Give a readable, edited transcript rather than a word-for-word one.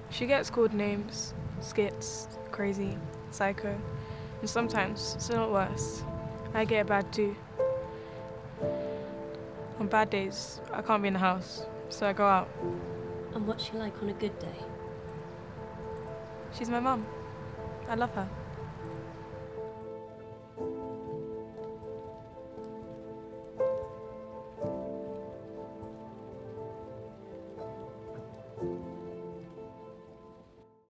She gets called names, skits, crazy, psycho, and sometimes, it's a lot worse, I get bad too. On bad days, I can't be in the house, so I go out. And what's she like on a good day? She's my mum. I love her.